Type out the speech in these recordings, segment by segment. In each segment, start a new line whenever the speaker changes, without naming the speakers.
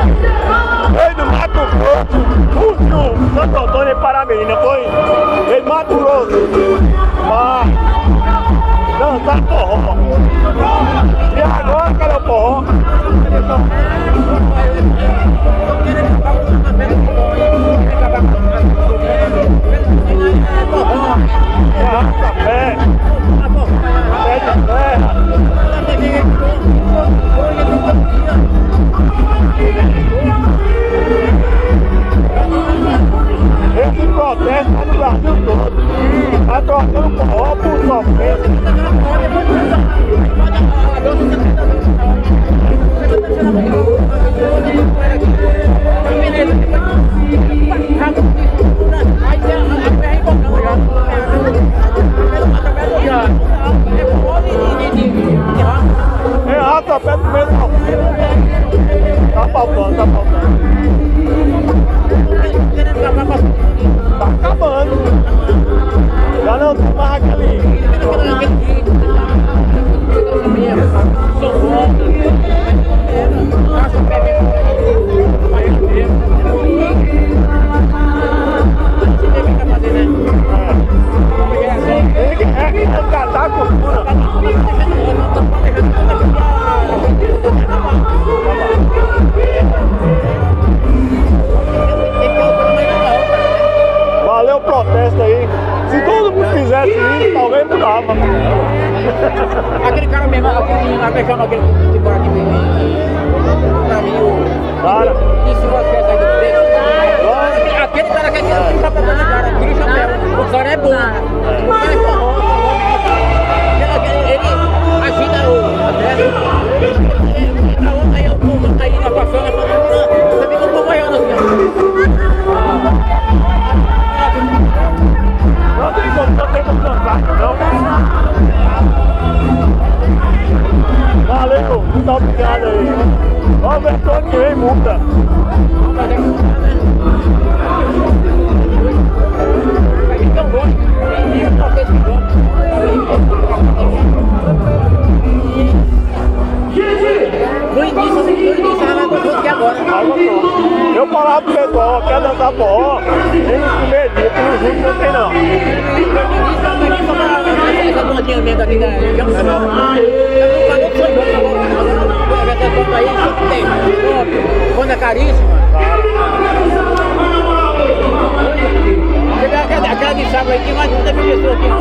Veio do Mato Grosso, puxou Santo Antônio e Paramirim, foi? Veio do Mato Grosso. Dançar forró. E agora, cadê o forró? Arrasta-pé. Pé de terra. Esse protesto está no Brasil todo. Está trocando forró por sofrência. É arrasta-pé do meio da fila. Tá faltando, tá faltando. Tá acabando. Já não tem mais aquele. É que resgatar a cultura. Valeu o protesto aí. Se todo mundo fizesse isso, talvez mudava.
Aquele cara mesmo, aquele menino lá que chama aquele que mora aqui pra mim, o
cara.
Isso vai ser saído dele. Aquele cara que é aquele que tá pra fazer cara, aquele chapéu. O cara é bom. O cara é forró. Ele agita o atleta. Aí o povo tá aí na passando, você fica um pouco maior assim.
Não tem como dançar, não. Valeu, muito obrigado aí. Vamos ver todo que vem multa.
No início ela gostou que agora.
Eu falava pro pessoal, quer dançar forró? Tem primeiro dia, que no junto não tem não.
Essa bondinha mesmo aqui da Junção. Quando é caríssima. Aquela de sábado aí, tem mais de 30 mil pessoas aqui.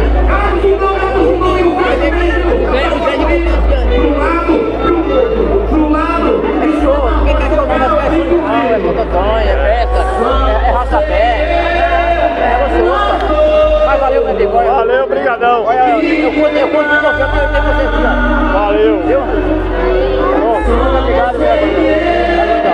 É show, quem quer show mesmo é mototonha, é festa, é raça-pé, é gostoso, cara. Mas valeu, meu amigo.
Valeu, brigadão.
Olha, eu